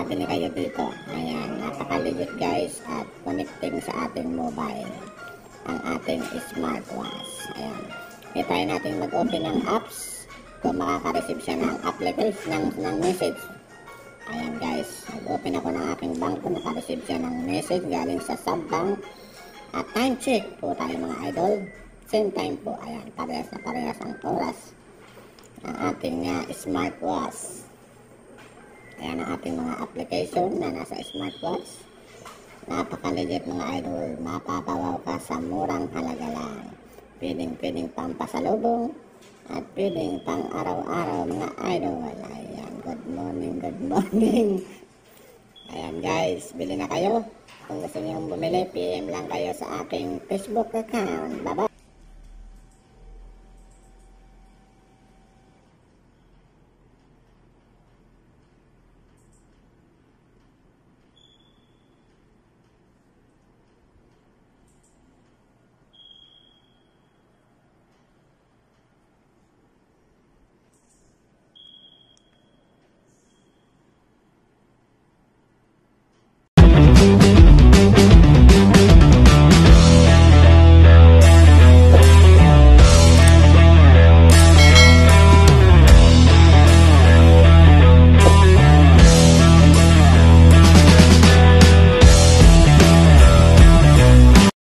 makakabili kayo dito. Ayan, napaka-legit guys at connecting sa ating mobile ang ating smartwatch. Ayan, try natin mag-open ng apps kung makaka-receive siya ng application ng message. Ayan guys, nag-open ako ng aking bangko, naka-receive siya ng message galing sa Subbank. At time check po tayo mga idol, same time po. Ayan, parehas na parehas ang oras ng ating smartwatch. Ayan ang ating mga application na nasa smartwatch. Napaka-legit mga idol, mapapawaw ka sa murang halaga lang. Pwedeng pampasalubong at pwedeng pang araw-araw mga idol. Ayan, good morning. Ayan guys, bili na kayo. Kung gusto nyo bumili, PM lang kayo sa aking Facebook account. Bye-bye!